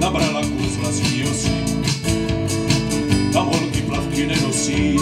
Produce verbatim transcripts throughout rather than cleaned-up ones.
nabrala kurz vlastní osy, tam holky plavky nenosí.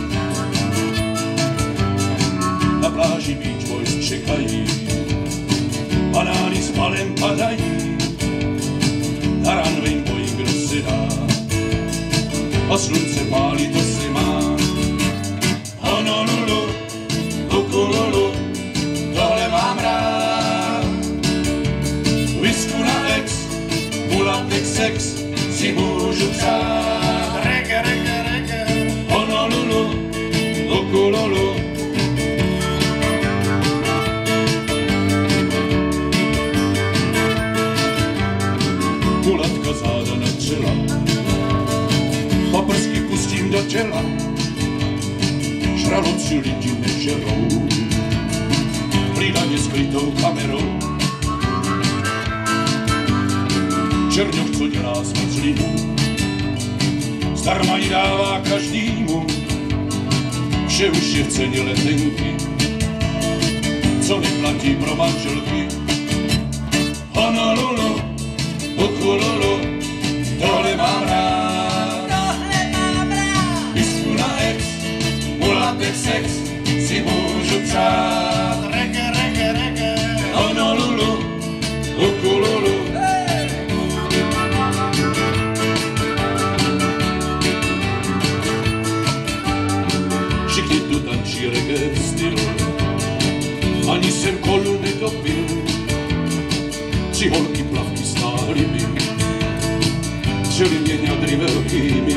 Na pláži Beach Boys čekají, banány s palem padají, na runway Boeing rozsedá a slunce pálí, to se má. Honolulu, Lukululu, tohle mám rád. Whisku na ex, mulatek sex si můžu přát. Reggae, reggae, reggae, Honolulu, Lukululu. Mulatka záda natřela, paprsky pustím do těla, žraloci lidi nežerou, hlídaně skrytou kamerou. Černoch, co dělá zmrzlinu, zdarma ji dává každýmu, vše už je v ceně letenky, co neplatí pro manželky. Honolulu, Lukululu, tohle mám rád. Tohle mám rád. Whisku na ex, mulatek sex si můžu přát. Reggae, reggae, reggae. Honolulu, Lukululu. Hey. Všichni tu tančí reggae styl, ani jsem kolu nedopil. Tři holky plavky stáhly mi, žili mě ňadry velkými.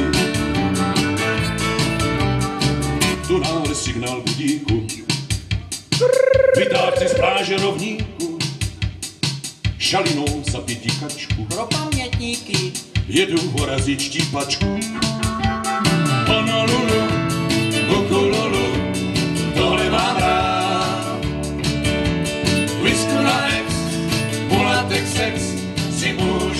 Tu náhle signál budíku, vytáhli z pláže rovníku, šalinou zapití kačku. Pro pamětníky. Jedu porazit štípačku. Honolulu, Lukululu, tohle mám rád. Whisku na ex, mulatek sex si můžu